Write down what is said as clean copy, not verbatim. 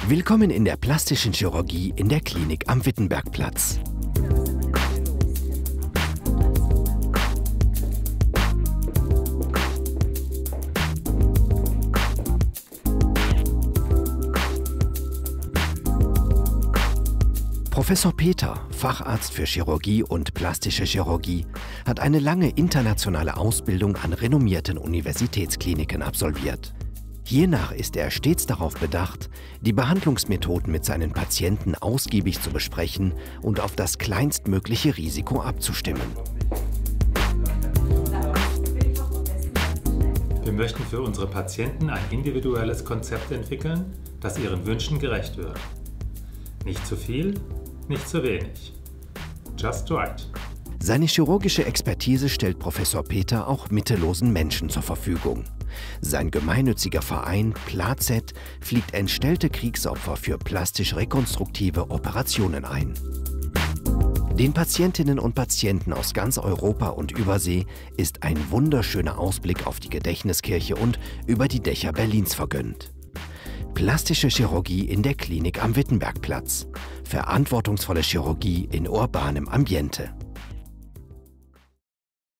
Willkommen in der plastischen Chirurgie in der Klinik am Wittenbergplatz. Professor Peter, Facharzt für Chirurgie und plastische Chirurgie, hat eine lange internationale Ausbildung an renommierten Universitätskliniken absolviert. Hiernach ist er stets darauf bedacht, die Behandlungsmethoden mit seinen Patienten ausgiebig zu besprechen und auf das kleinstmögliche Risiko abzustimmen. Wir möchten für unsere Patienten ein individuelles Konzept entwickeln, das ihren Wünschen gerecht wird. Nicht zu viel, nicht zu wenig. Just right. Seine chirurgische Expertise stellt Professor Peter auch mittellosen Menschen zur Verfügung. Sein gemeinnütziger Verein PLAZET fliegt entstellte Kriegsopfer für plastisch-rekonstruktive Operationen ein. Den Patientinnen und Patienten aus ganz Europa und Übersee ist ein wunderschöner Ausblick auf die Gedächtniskirche und über die Dächer Berlins vergönnt. Plastische Chirurgie in der Klinik am Wittenbergplatz. Verantwortungsvolle Chirurgie in urbanem Ambiente.